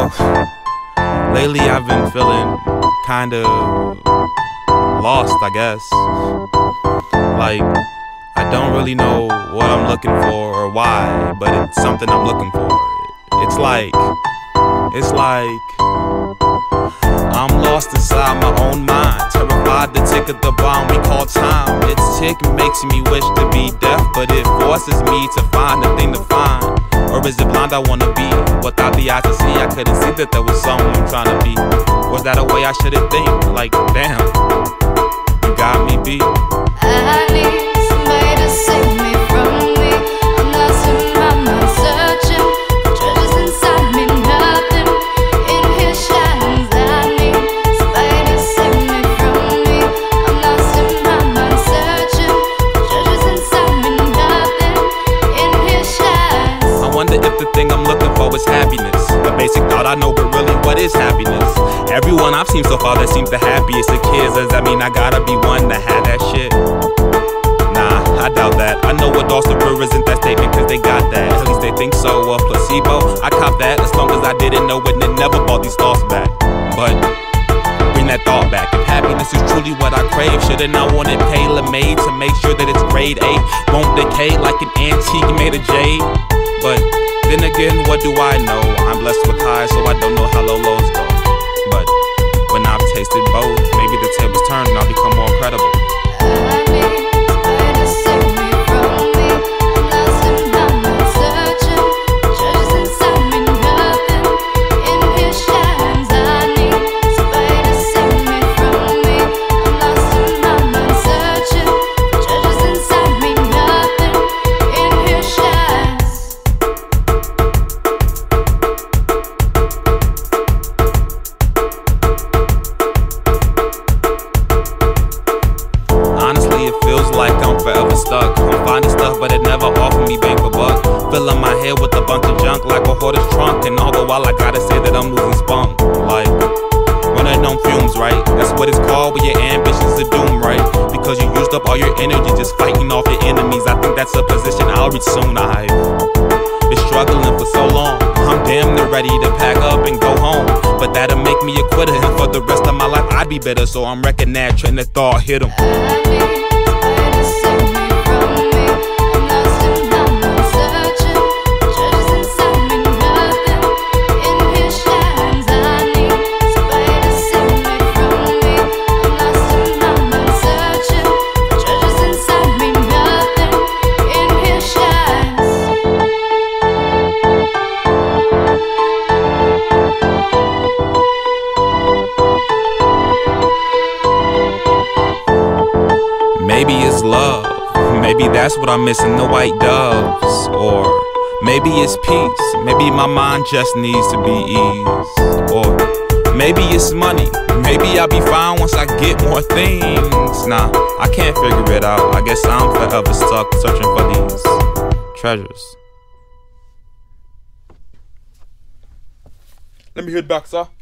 Lately I've been feeling kind of lost, I guess. Like, I don't really know what I'm looking for or why, but it's something I'm looking for. It's like I'm lost inside my own mind, terrified to tick at the bomb we call time. Its tick makes me wish to be deaf, but it forces me to find a thing to find. Or is it blind I wanna be? Without the eyes to see, I couldn't see that there was someone I'm trying to be. Was that a way I shouldn't think? Like, damn, you got me beat. I need somebody to save me from me. I'm lost in my mind, searching for treasures inside me. Nothing in here shines. I need somebody to save me from me. I'm lost in my mind, searching for treasures inside me. Nothing in here shines. I wonder if the thing I'm looking for is happiness. The basic thought I know, but really, what is happiness? Everyone I've seen so far that seems the happiest of kids. Does that mean I gotta be one to have that shit? Nah, I doubt that. I know what Dawson Brewer isn't that statement, cause they got that. At least they think so. A placebo, I cop that. As long as I didn't know it and it never brought these thoughts back. But bring that thought back. If happiness is truly what I crave, shouldn't I want it tailor-made to make sure that it's grade A? Won't decay like an antique made of jade. But then again, what do I know? I'm blessed with highs, so I don't know how low lows go. But when I've tasted both, maybe the tables turn and I'll become more credible. I need somebody to save me from me. I'm lost in my mind, searching for treasures inside me. Nothing in here shines. I need somebody to save me from me. I'm lost in my mind, searching for treasures inside me. Nothing in here shines. Honestly, it feels like I'm forever stuck. I'm finding stuff, but it never offered me bang for buck. Filling my head with a bunch of junk like a hoarder's trunk. And all the while I gotta say that I'm losing spunk. Like, running on fumes, right? That's what it's called when your ambitions are doomed, right? Because you used up all your energy just fighting off your enemies. I think that's a position I'll reach soon. I've been struggling for so long. I'm damn near ready to pack up and go home. But that'll make me a quitter, and for the rest of my life I'd be better. So I'm wrecking that train of thought, hit 'em. I need somebody to save me from me. I'm lost in my mind, searching for treasures inside me. Nothing in here shines. I need somebody to save me from me. I'm lost in my mind, searching for treasures inside me. Nothing in here shines. Maybe it's love, maybe that's what I'm missing, the white doves. Or maybe it's peace, maybe my mind just needs to be eased. Or maybe it's money, maybe I'll be fine once I get more things. Nah, I can't figure it out, I guess I'm forever stuck searching for these treasures. Let me hear it back, sir.